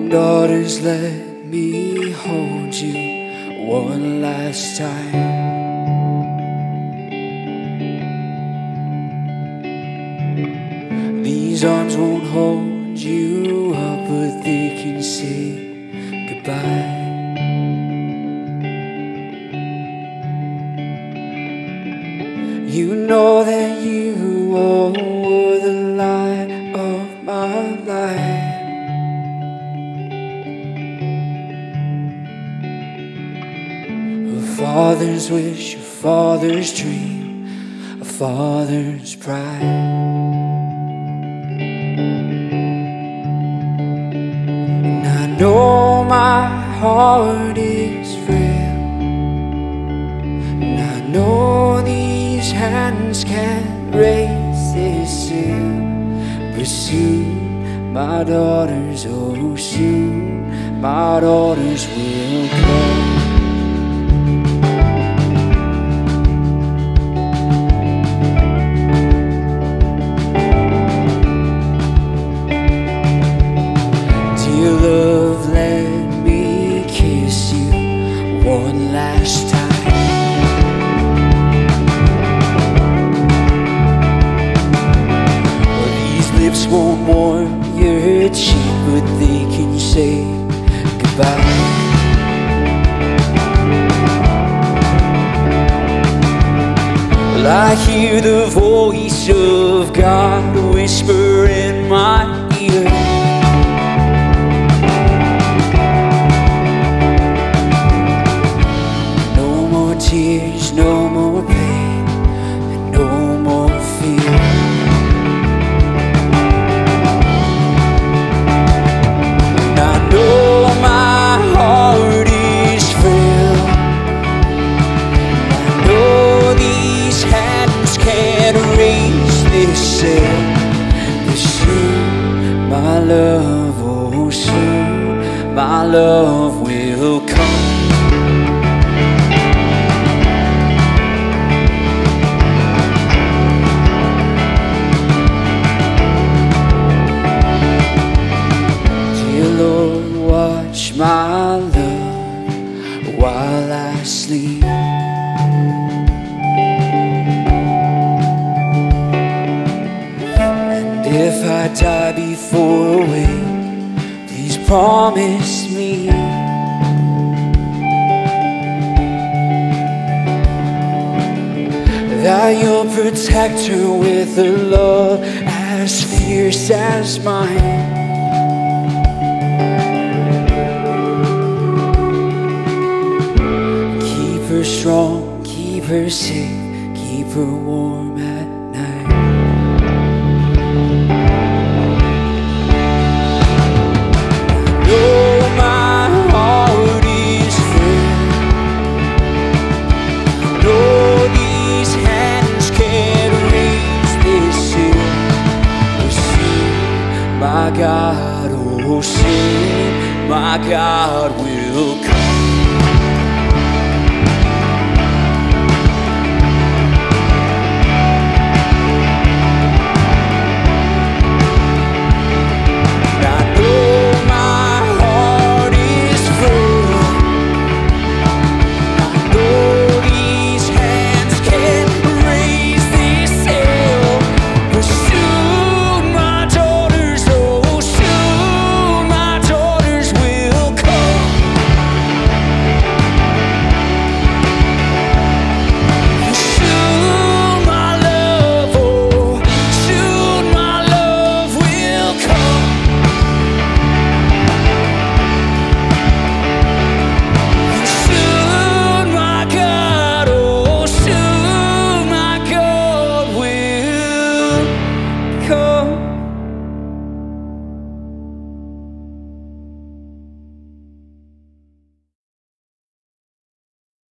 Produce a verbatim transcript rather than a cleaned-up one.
Daughters, let me hold you one last time. These arms won't hold you up, but they can say goodbye. You know that you were the light of my life. A father's wish, a father's dream, a father's pride. And I know my heart is frail, and I know these hands can't raise this sail. But soon, my daughters, oh soon, my daughters will come. Dear love, let me kiss you one last time. Lips won't warm your cheek, but they can say goodbye. Well, I hear the voice of God whisper in my ear. No more tears, no more pain, and no more fear. But soon, my love, oh soon, my love will come. Dear Lord, watch my love while I sleep. If I die before a wake, please promise me that you'll protect her with a love as fierce as mine. Keep her strong, keep her safe, keep her warm at night. My God, oh soon, my God will come.